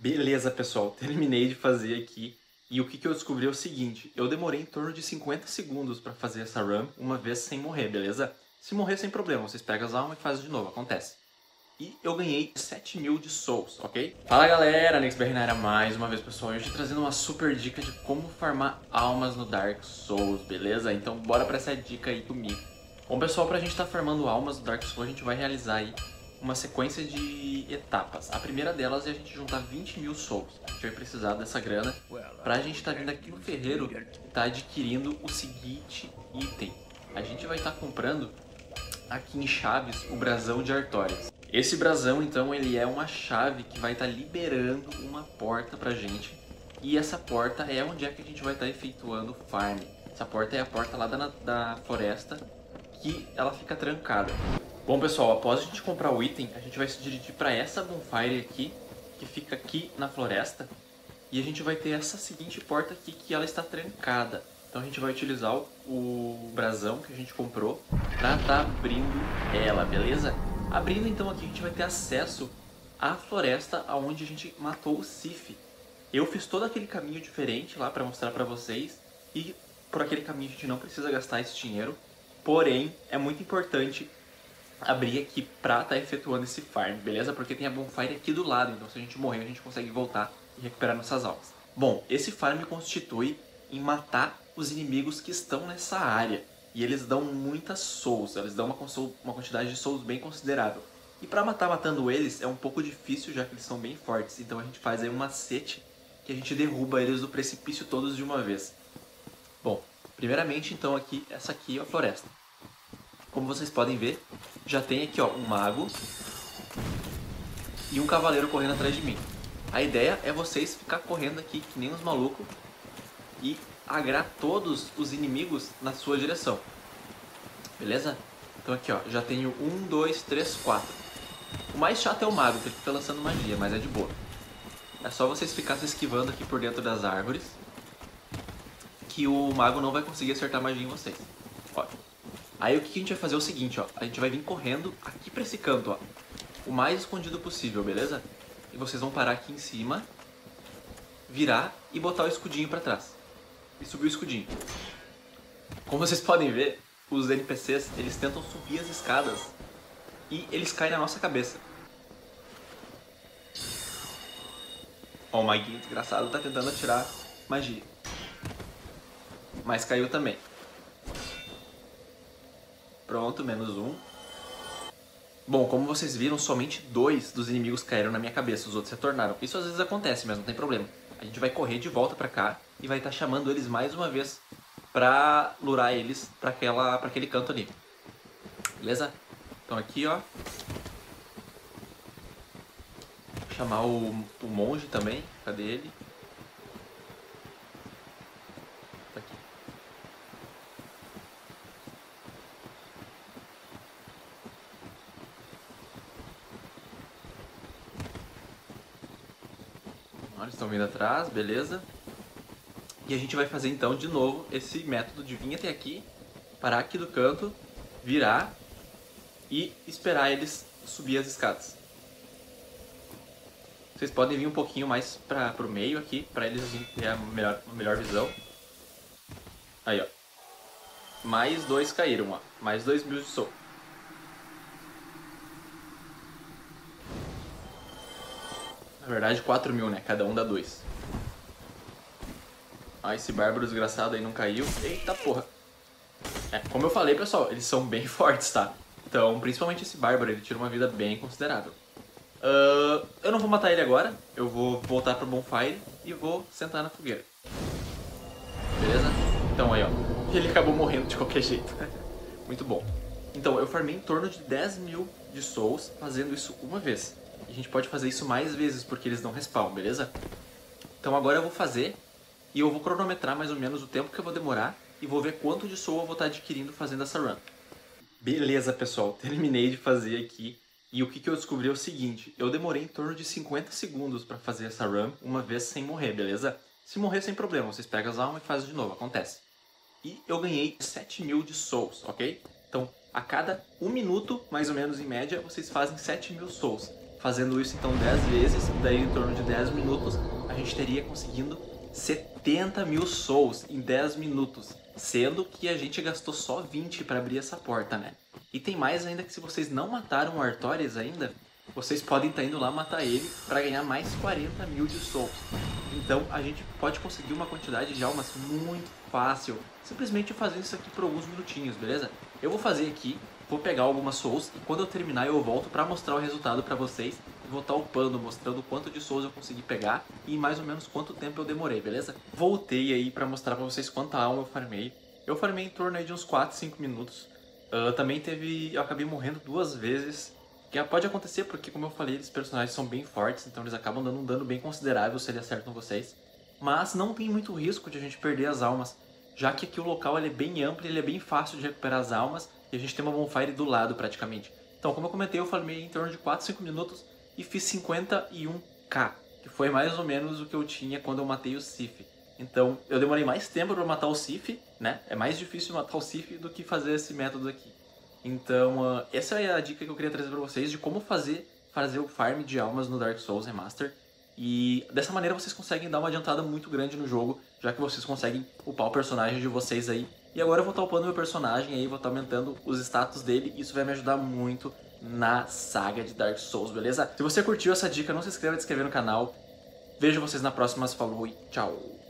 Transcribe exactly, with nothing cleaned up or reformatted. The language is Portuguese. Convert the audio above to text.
Beleza, pessoal, terminei de fazer aqui. E o que, que eu descobri é o seguinte, eu demorei em torno de cinquenta segundos para fazer essa run, uma vez sem morrer, beleza? Se morrer, sem problema, vocês pegam as almas e fazem de novo, acontece. E eu ganhei sete mil de souls, ok? Fala galera, NextBR na área mais uma vez, pessoal. Hoje trazendo uma super dica de como farmar almas no Dark Souls, beleza? Então bora pra essa dica aí comigo. Bom pessoal, pra gente estar tá farmando almas no Dark Souls, a gente vai realizar aí uma sequência de etapas. A primeira delas é a gente juntar vinte mil souls. A gente vai precisar dessa grana pra gente estar tá vindo aqui no ferreiro e tá adquirindo o seguinte item. A gente vai estar tá comprando aqui em Chaves o brasão de Artorias. Esse brasão, então, ele é uma chave que vai estar tá liberando uma porta pra gente. E essa porta é onde é que a gente vai estar tá efetuando o farm. Essa porta é a porta lá da, da floresta, que ela fica trancada. Bom, pessoal, após a gente comprar o item, a gente vai se dirigir para essa bonfire aqui, que fica aqui na floresta. E a gente vai ter essa seguinte porta aqui, que ela está trancada. Então a gente vai utilizar o, o brasão que a gente comprou para estar tá abrindo ela, beleza? Abrindo então aqui a gente vai ter acesso à floresta onde a gente matou o Sif. Eu fiz todo aquele caminho diferente lá para mostrar para vocês. E por aquele caminho a gente não precisa gastar esse dinheiro. Porém, é muito importante abrir aqui pra estar tá efetuando esse farm, beleza? Porque tem a bonfire aqui do lado, então se a gente morrer a gente consegue voltar e recuperar nossas almas. Bom, esse farm constitui em matar os inimigos que estão nessa área. E eles dão muitas souls, eles dão uma, uma quantidade de souls bem considerável. E pra matar matando eles é um pouco difícil, já que eles são bem fortes. Então a gente faz aí um macete que a gente derruba eles do precipício todos de uma vez. Bom, primeiramente então aqui, essa aqui é a floresta. Como vocês podem ver, já tem aqui ó, um mago e um cavaleiro correndo atrás de mim. A ideia é vocês ficar correndo aqui que nem uns malucos e agrar todos os inimigos na sua direção. Beleza? Então aqui ó, já tenho um, dois, três, quatro. O mais chato é o mago, que ele fica lançando magia, mas é de boa. É só vocês ficarem se esquivando aqui por dentro das árvores, que o mago não vai conseguir acertar magia em vocês. Ó. Aí o que a gente vai fazer é o seguinte, ó. A gente vai vir correndo aqui pra esse canto, ó. O mais escondido possível, beleza? E vocês vão parar aqui em cima, virar e botar o escudinho pra trás. E subir o escudinho. Como vocês podem ver, os N P Cs, eles tentam subir as escadas e eles caem na nossa cabeça. Ó, o maguinho desgraçado tá tentando atirar magia. Mas caiu também. Pronto, menos um. Bom, como vocês viram, somente dois dos inimigos caíram na minha cabeça, os outros retornaram. Isso às vezes acontece, mas não tem problema. A gente vai correr de volta pra cá e vai estar chamando eles mais uma vez pra lurar eles pra, aquela, pra aquele canto ali. Beleza? Então aqui, ó. Vou chamar o, o monge também. Cadê ele? Tá aqui. Eles estão vindo atrás, beleza. E a gente vai fazer então de novo esse método de vir até aqui, parar aqui do canto, virar e esperar eles subir as escadas. Vocês podem vir um pouquinho mais para o meio aqui, para eles terem a melhor, a melhor visão. Aí, ó. Mais dois caíram, ó. Mais dois mil de soul. Na verdade, quatro mil, né? Cada um dá dois. Ah, esse bárbaro desgraçado aí não caiu. Eita porra. É, como eu falei, pessoal, eles são bem fortes, tá? Então, principalmente esse bárbaro, ele tira uma vida bem considerável. Uh, eu não vou matar ele agora. Eu vou voltar pro bonfire e vou sentar na fogueira. Beleza? Então aí, ó. Ele acabou morrendo de qualquer jeito. Muito bom. Então, eu farmei em torno de dez mil de souls fazendo isso uma vez. A gente pode fazer isso mais vezes, porque eles não respawnam, beleza? Então agora eu vou fazer e eu vou cronometrar mais ou menos o tempo que eu vou demorar e vou ver quanto de soul eu vou estar adquirindo fazendo essa run. Beleza, pessoal, terminei de fazer aqui e o que, que eu descobri é o seguinte, eu demorei em torno de cinquenta segundos para fazer essa run uma vez sem morrer, beleza? Se morrer sem problema, vocês pegam as almas e fazem de novo, acontece. E eu ganhei sete mil de souls, ok? Então, a cada um minuto, mais ou menos em média, vocês fazem sete mil souls. Fazendo isso então dez vezes, daí em torno de dez minutos, a gente teria conseguindo setenta mil souls em dez minutos. Sendo que a gente gastou só vinte para abrir essa porta, né? E tem mais ainda que se vocês não mataram o Artorias ainda, vocês podem estar indo lá matar ele para ganhar mais quarenta mil de souls. Então a gente pode conseguir uma quantidade de almas muito fácil, simplesmente fazendo isso aqui por alguns minutinhos, beleza? Eu vou fazer aqui, vou pegar algumas souls e quando eu terminar eu volto para mostrar o resultado para vocês. Vou estar upando, mostrando quanto de souls eu consegui pegar e mais ou menos quanto tempo eu demorei, beleza? Voltei aí para mostrar para vocês quanta alma eu farmei. Eu farmei em torno aí de uns quatro, cinco minutos. Uh, também teve... eu acabei morrendo duas vezes. Que pode acontecer porque, como eu falei, esses personagens são bem fortes, então eles acabam dando um dano bem considerável se eles acertam vocês. Mas não tem muito risco de a gente perder as almas, já que aqui o local ele é bem amplo e ele é bem fácil de recuperar as almas e a gente tem uma bonfire do lado praticamente. Então, como eu comentei, eu farmei em torno de quatro, cinco minutos e fiz cinquenta e um k, que foi mais ou menos o que eu tinha quando eu matei o Sif. Então, eu demorei mais tempo para matar o Sif, né? É mais difícil matar o Sif do que fazer esse método aqui. Então, uh, essa é a dica que eu queria trazer para vocês de como fazer, fazer o farm de almas no Dark Souls Remaster. E dessa maneira vocês conseguem dar uma adiantada muito grande no jogo, já que vocês conseguem upar o personagem de vocês aí. E agora eu vou estar upando meu personagem aí, vou estar aumentando os status dele, e isso vai me ajudar muito na saga de Dark Souls, beleza? Se você curtiu essa dica, não se inscreva em se inscrever no canal. Vejo vocês na próxima, falou e tchau!